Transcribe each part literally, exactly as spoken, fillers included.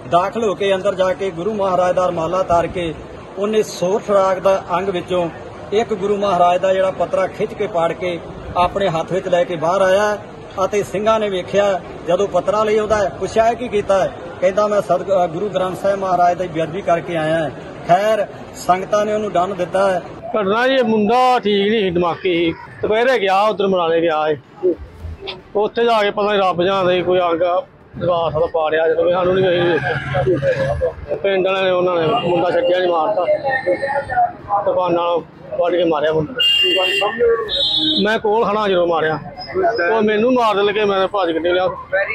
दाखिल होकर अंदर जाके गुरु महाराज का रमाला तार के उन्हें सोर फराग का अंग विचों एक गुरु महाराज का जिहड़ा पतरा खिंच के पाड़ के अपने हाथ में लैके बाहर आया ਅਤੇ ਸਿੰਘਾਂ ने वेख्या जदों पतरा ਲਈ ਉਹਦਾ ਪੁੱਛਿਆ ਕੀ ਕੀਤਾ ਹੈ ਕਹਿੰਦਾ मैं सद गुरु ग्रंथ साहिब महाराज की बेअदबी करके आया है। खैर संगतां ने ਉਹਨੂੰ दंड दिता है। घटना ये मुंडा ठीक नहीं दिमागी दुपहरे गया उधर मनाने गया उत्थे जाके पता नहीं रब जाने कोई अंग दरबार साहब पाड़िया जो सानू नहीं पिंड वाले ने उन्होंने मुंडा छड्डिया नहीं मारता दुकाना वड़ के मारिया मुंडा मैं कोल खड़ा जो मारिया वो मैनू मार लगे मैं भज के निकलिया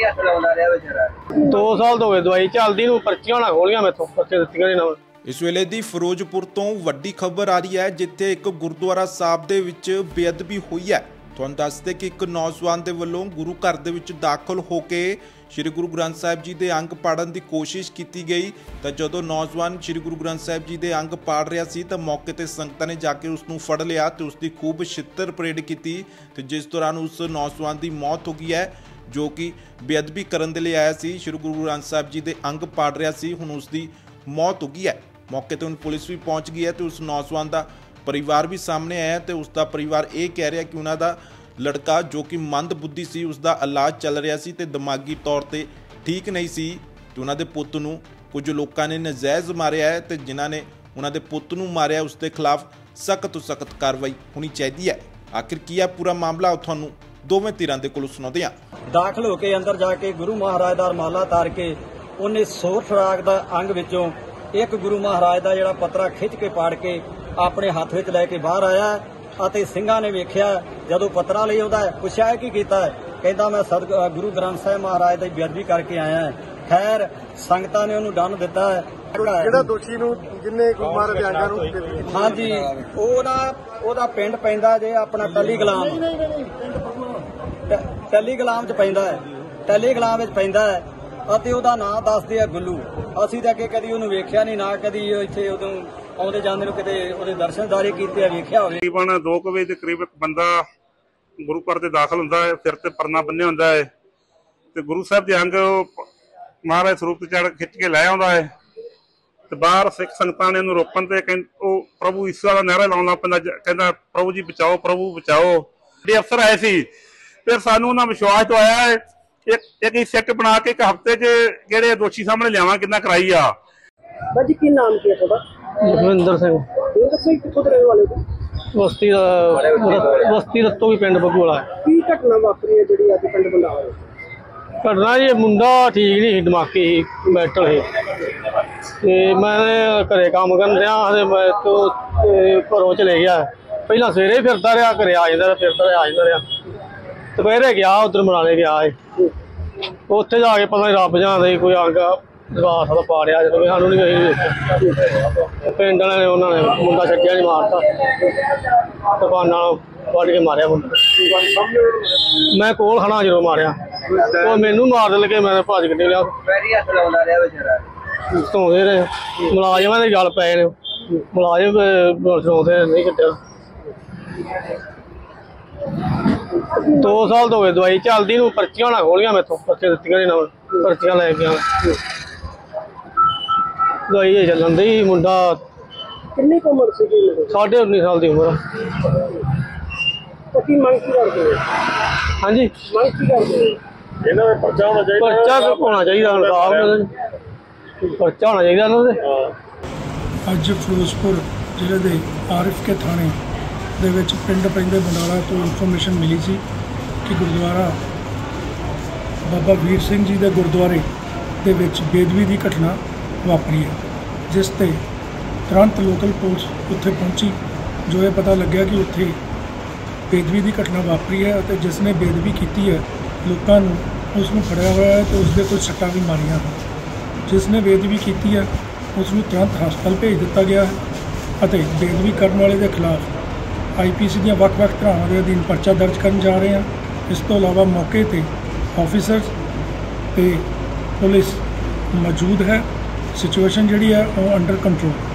दो साल तो हो गए दवाई चलती पर्चियां ना खोलिया मैं पर्चे दित्तियां नहीं ना। इस वेले दी फिरोजपुर तो वड्डी खबर आ रही है जिथे एक गुरुद्वारा साहब दे विच बेअदबी हुई है। तुहानूं दसदे कि एक नौजवान दे वल्लों गुरु घर दे विच दाखिल होके श्री गुरु ग्रंथ साहिब जी दे अंग पाड़न दी कोशिश की गई तो जदों नौजवान श्री गुरु ग्रंथ साहिब जी दे अंग पाड़ रहा सी तो मौके ते संगतां ने जाके उसनूं फड़ लिया तो उसकी खूब छित्तर परेड की तो जिस दौरान उस नौजवान की मौत हो गई है जो कि बेअदबी करन दे लई आया सी। श्री गुरु ग्रंथ साहिब जी दे अंग पाड़ रहा सी हुण उसकी मौत हो गई है। मौके पर पुलिस भी पहुंच गई है तो उस नौजवान का परिवार भी सामने आया तो उसका परिवार ये कह रहा कि उन्होंने लड़का जो कि मंद बुद्धि सी उसका इलाज चल रहा सी ते दिमागी तौर पर ठीक नहीं सी तो उन्होंने पुत नूं कुछ लोगों ने नजायज़ मारिया है तो जिन्हों ने उन्होंने पुत नूं मारिया उसके खिलाफ सख्त तो सख्त कार्रवाई होनी चाहिए है। आखिर की है पूरा मामला तुहानूं दोवें धिरां दे कोलों सुणाउंदे हां। दाखिल होकर अंदर जाके गुरु महाराज का रमाला तार के उन्हें सोर फराग का अंग विचों एक गुरु महाराज का जिहड़ा पतरा खिंच के पाड़ के अपने हाथ में लैके बाहर आया ਅਤੇ ਸਿੰਘਾਂ ने वेख्या जदों पतरा ਲਈ ਉਹਦਾ ਪੁੱਛਿਆ ਕੀ ਕੀਤਾ ਹੈ ਕਹਿੰਦਾ मैं सद गुरु ग्रंथ साहिब महाराज की बेअदबी करके आया है। खैर संगतां ने ਉਹਨੂੰ दंड दिता है। ਜਿਹੜਾ ਦੋਸ਼ੀ ਨੂੰ ਜਿੰਨੇ ਗੁਰੂ ਮਹਾਰਾਜ ਦੇ ਅੰਗਾਂ ਨੂੰ हाँ जी ਉਹਦਾ ਉਹਦਾ ਪਿੰਡ ਪੈਂਦਾ ਜੇ ਆਪਣਾ ਟੱਲੀ ਗੁਲਾਮ ਟੱਲੀ ਗੁਲਾਮ ਚ ਪੈਂਦਾ ਹੈ ਟੱਲੀ ਗੁਲਾਮ ਵਿੱਚ ਪੈਂਦਾ ਹੈ ਅਤੇ ਉਹਦਾ ਨਾਂ ਦੱਸਦੇ ਆ ਗੁੱਲੂ। ਅਸੀਂ ਤਾਂ ਅੱਗੇ ਕਦੀ ਉਹਨੂੰ ਵੇਖਿਆ ਨਹੀਂ ਨਾ ਕਦੀ ਇੱਥੇ ਉਦੋਂ ਆਉਂਦੇ ਜਾਂਦੇ ਨੂੰ ਕਿਤੇ ਉਹਦੇ ਦਰਸ਼ਨਦਾਰੀ ਕੀਤੇ ਵੇਖਿਆ ਹੋਵੇ। ਤਕਰੀਬਨ ਦੋ ਕੁ ਵਜੇ ਦੇ ਕਰੀਬ ਇੱਕ ਬੰਦਾ ਗੁਰੂ ਘਰ ਦੇ ਦਾਖਲ ਹੁੰਦਾ ਹੈ ਸਿਰ ਤੇ ਪਰਨਾ ਬੰਨਿਆ ਹੁੰਦਾ ਹੈ ਤੇ ਗੁਰੂ ਸਾਹਿਬ ਦੇ ਅੰਗ ਮਹਾਰਾਜ ਸਰੂਪ ਚੜ ਖਿੱਚ ਕੇ ਲੈ ਆਉਂਦਾ ਹੈ ਤੇ ਬਾਹਰ ਸਿੱਖ ਸੰਗਤਾਂ ਨੇ ਉਹਨੂੰ ਰੋਕਣ ਤੇ ਉਹ ਪ੍ਰਭੂ ਈਸ਼ਵਰ ਦਾ ਨਾਅਰਾ ਲਾਉਣਾ ਪੈਂਦਾ ਕਹਿੰਦਾ ਪ੍ਰਭੂ ਜੀ ਬਚਾਓ ਪ੍ਰਭੂ ਬਚਾਓ। ਜਿਹੜੇ ਅਫਸਰ ਆਏ ਸੀ ਫਿਰ ਸਾਨੂੰ ਉਹਨਾਂ ਵਿਸ਼ਵਾਸ ਤੋਂ ਆਇਆ ਹੈ ਇੱਕ ਇੱਕ ਸੈੱਟ ਬਣਾ ਕੇ ਇੱਕ ਹਫ਼ਤੇ 'ਚ ਜਿਹੜੇ ਦੋਸ਼ੀ ਸਾਹਮਣੇ ਲਿਆਵਾਂ ਕਿੰਨਾ ਕਰਾਈ ਆ। ਬਾਜੀ ਕੀ ਨਾਮ ਕੀ ਹੈ ਤੁਹਾਡਾ? ਲਖਵਿੰਦਰ ਸਿੰਘ। ਲਖਵਿੰਦਰ ਸਿੰਘ ਕਿੱਥੋਂ ਦੇ ਰਹਿਣ ਵਾਲੇ ਹੋ? ਬਸਤੀ ਦਾ ਬਸਤੀ ਰਤੋਂ ਵੀ ਪਿੰਡ ਬਗੋਲਾ। ਕੀ ਘਟਨਾ ਵਾਪਰੀ ਹੈ ਜਿਹੜੀ ਅੱਜ ਪਿੰਡ ਬੰਡਾਲਾ ਹੋਈ? ਘਟਨਾ ਇਹ ਮੁੰਡਾ ਠੀਕ ਨਹੀਂ ਦਿਮਾਗੀ ਮੈਂਟਲ ਸੀ ਤੇ ਮੈਂ ਘਰੇ ਕੰਮ ਕਰਨ ਰਿਹਾ ਤੇ ਮੈਂ ਤੋਂ ਘਰੋਂ ਚਲੇ ਗਿਆ ਪਹਿਲਾਂ ਸਵੇਰੇ ਫਿਰਦਾ ਰਿਹਾ ਘਰੇ ਆ ਜਾਂਦਾ ਫਿਰਦਾ ਰਿਹਾ ਆ ਜਾਂਦਾ ਰਿਹਾ ਦੁਪਹਿਰੇ ਗਿਆ ਉਧਰ ਮਨਾਲੇ ਗਿਆ ਉੱਥੇ ਜਾ ਕੇ ਪਤਾ ਨਹੀਂ ਰੱਬ ਜਾਣੇ ਕੋਈ ਅੰਗ ਦਰਬਾਰ ਸਾਹਬ ਪਾੜਿਆ ਜੋ ਸਾनू नहीं पिंड वाले ने उन्होंने मुंडा छड्डिया नहीं मारता दुकाना वड़ के मारिया मुंडा मैं कोल खड़ा जो मारिया वो मैनू मार लगे मैं भज के निकलिया धोंदे रहे मुलाजमान की गल पै ने मुलाजम सुनते नहीं कट्टिया दो साल तो हो गए दवाई चलती पर्चियां ना खोलिया मैं पर्चे दित्तियां नहीं ना पर्चियां लैके दवाई चलन दी मुंडा कितनी उम्र सी? साढ़े उन्नीस साल की उम्र। की मंग की करते हो? हाँ जी मंग की करते हो? पर्चा होना चाहिए पर्चा होना चाहिए पर्चा होना चाहिए। अज फिरोजपुर जिले के आरिफ के थाने ਦੇ ਵਿੱਚ ਪਿੰਡ ਪੈਂਦੇ ਬੰਡਾਲਾ ਤੋਂ ਇਨਫੋਰਮੇਸ਼ਨ ਮਿਲੀ ਸੀ ਕਿ ਗੁਰਦੁਆਰਾ ਬਾਬਾ ਵੀਰ ਸਿੰਘ ਜੀ ਦੇ ਗੁਰਦੁਆਰੇ ਦੇ ਵਿੱਚ ਬੇਅਦਬੀ ਦੀ ਘਟਨਾ ਵਾਪਰੀ ਹੈ ਜਿਸ ਤੇ ਤੁਰੰਤ ਲੋਕਲ ਪੁਲਿਸ ਉੱਥੇ ਪਹੁੰਚੀ ਜੋ ਇਹ ਪਤਾ ਲੱਗਿਆ ਕਿ ਉੱਥੇ ਬੇਅਦਬੀ ਦੀ ਘਟਨਾ ਵਾਪਰੀ ਹੈ ਅਤੇ ਜਿਸ ਨੇ ਬੇਅਦਬੀ ਕੀਤੀ ਹੈ ਲੋਕਾਂ ਨੂੰ ਉਸ ਨੂੰ ਫੜਿਆ ਹੋਇਆ ਹੈ ਤੇ ਉਸ ਦੇ ਕੁਝ ਸੱਟਾਂ ਵੀ ਮਾਰੀਆਂ ਹਨ। ਜਿਸ ਨੇ ਬੇਅਦਬੀ ਕੀਤੀ ਹੈ ਉਸ ਨੂੰ ਤੁਰੰਤ ਹਸਪਤਾਲ ਭੇਜ ਦਿੱਤਾ ਗਿਆ ਹੈ ਅਤੇ ਬੇਅਦਬੀ ਕਰਨ ਵਾਲੇ ਦੇ ਖਿਲਾਫ आई पी सी ਦੀਆਂ ਵੱਖ-ਵੱਖ ਧਾਰਾਵਾਂ ਦੇ ਅਧੀਨ ਪਰਚਾ ਦਰਜ ਕਰਨ ਜਾ ਰਹੇ ਹਾਂ। ਇਸ ਤੋਂ ਇਲਾਵਾ ਮੌਕੇ ਤੇ ਆਫੀਸਰਸ ਤੇ ਪੁਲਿਸ ਮੌਜੂਦ ਹੈ। ਸਿਚੁਏਸ਼ਨ ਜਿਹੜੀ ਹੈ ਉਹ ਅੰਡਰ ਕੰਟਰੋਲ।